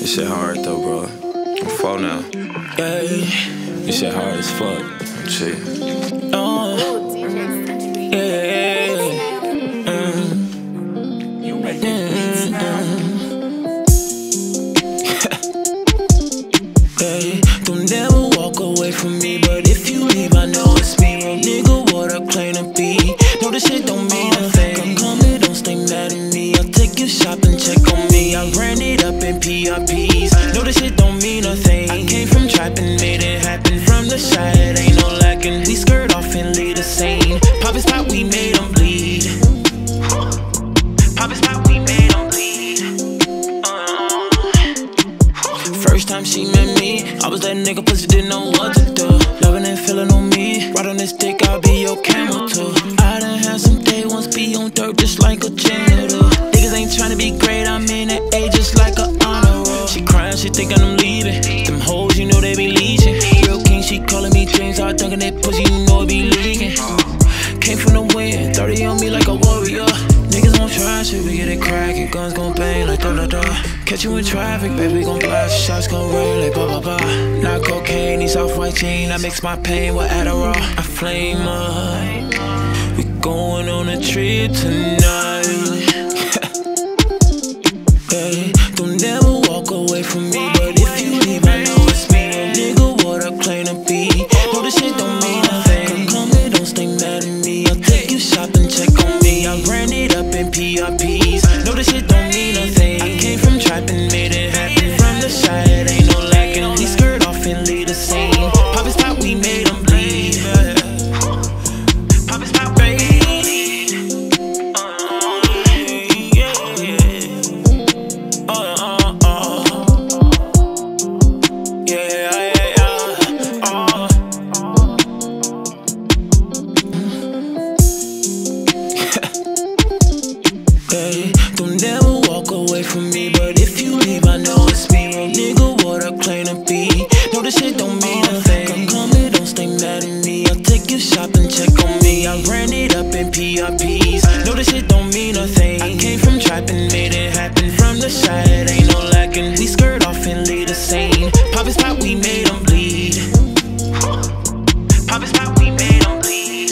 This shit hard though, bro. I'm 4 now. Yeah. This shit hard as fuck. Shit. Don't never walk away from me, but if you leave, I know it's me. Real nigga, what I claim to be. No, this shit don't mean a thing. Come here, don't stay mad at me. I'll take you shopping, check on me. I ran it up in PRPs. No, this shit don't mean a thing. I came from trapping, made it happen from the side. Ain't no lacking. We skirt off and lead the scene. Pop is pop, we made them bleed. Pop is pop, we made them bleed. First time she met me, I was that nigga pussy, didn't know what to do. Loving and feeling on me, right on this dick, I'll be your camel too. I done had some day ones be on dirt just like a janitor. Niggas ain't tryna be great, I'm in the A just like a honor roll. She crying, she thinking I'm leaving. Them hoes, you know they be leeching. Real king, she calling me James, I dunking that pussy, you know it be leaking. Came from the wind, 30 on me like a warrior. Niggas won't try shit, we get it crackin', guns gon' bang like da-da-da. Catch you in traffic, baby, we gon' blast, shots gon' rain like ba-ba-ba. Not cocaine, these off-white jeans, I mix my pain with Adderall. I flame up, we going on a trip tonight. Hey, don't never walk away from me, but if you leave, I know it's me. Nigga, what I claim to be. No, this shit don't mean a thing. Come here, don't stay mad at me. I'll take you shopping, check on me. I ran it up in PRPs. No, this shit don't mean a thing. I came from trapping, made it happen from the side. Ain't no lacking. We skirt off and lead the scene. Pop is pop, we made them bleed. Pop is pop, baby. Don't never walk away from me, but if you leave, I know it's me. Real nigga, what I claim to be. No, this shit don't mean a thing. Come here, don't stay mad at me. I'll take you shopping, check on me. I ran it up in PRPs. No, this shit don't mean a thing. I came from trapping, made it happen from the side. Ain't no lacking. We skirt off and lead the scene. Pop is pop, we made them bleed. Pop is pop, we made them bleed.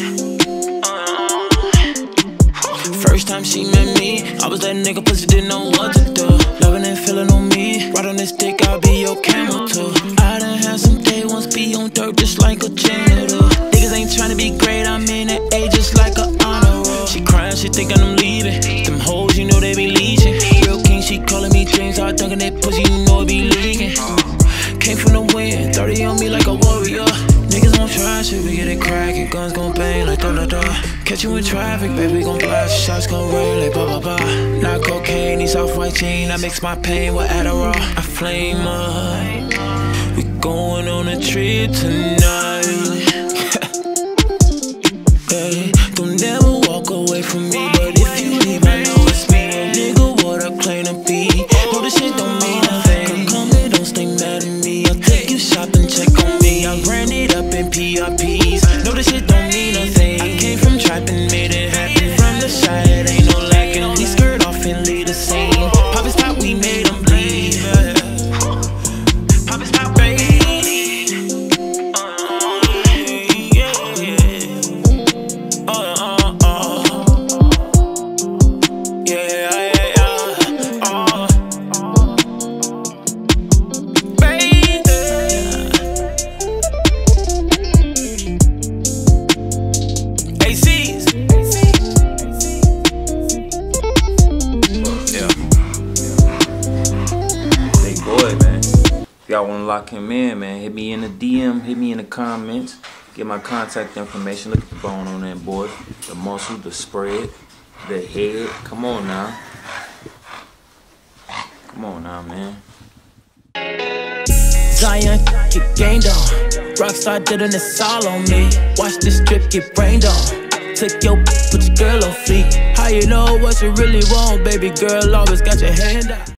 First time she met me, I was that nigga pussy, didn't know what to do. Loving and feeling on me, right on this dick, I'll be your camel too. I done had some day ones be on dirt just like a janitor. Niggas ain't tryna be great, I'm in the A just like a honor roll. She crying, she thinking I'm leaving. Them hoes, you know they be leeching. Real king, she calling me James, I dunking that pussy, you know it be leaking. Came from the wind, 30 on me like a warrior. Niggas won't try shit, we get it crackin', guns gon' bang like da-da-da. Catch you in traffic, baby, we gon' blast, shots gon' rain like ba-ba-ba. Not cocaine, these off-white jeans, I mix my pain with Adderall. I flame up, we going on a trip tonight. Hey, don't never walk away from me, but if you leave, I know it's me. Nigga, what I claim to be. No, this shit don't mean a thing. Come here, don't stay mad at me. I'll take you shopping, check on me. I ran it up in PRPs. No, this shit don't mean a thing. I came from trapping, made it happen from the side. Ain't no lacking. We skirt off and lead the scene. Pop is pop, we made them bleed. Pop is pop, baby. Y'all wanna lock him in, man, hit me in the DM, hit me in the comments, get my contact information. Look at the bone on that boy, the muscle, the spread, the head. Come on now. Come on now, man. Zion, get gained on. Rockstar did an assault on me. Watch this drip get brained on. Took your put your girl on fleek. How you know what you really want, baby girl? Always got your hand out.